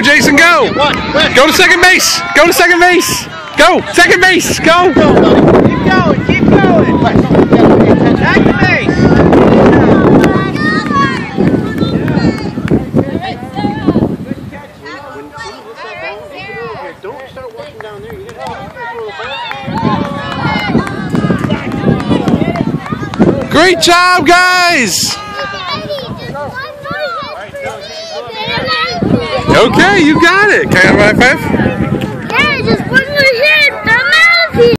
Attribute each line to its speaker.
Speaker 1: Go, Jacen, go! Go to second base! Go to second base! Go! Second base! Go!
Speaker 2: Keep going! Keep going! Back to base! Don't start walking down there.
Speaker 1: Great job, guys! Okay, you got it. Can I have a high five?
Speaker 3: Yeah, just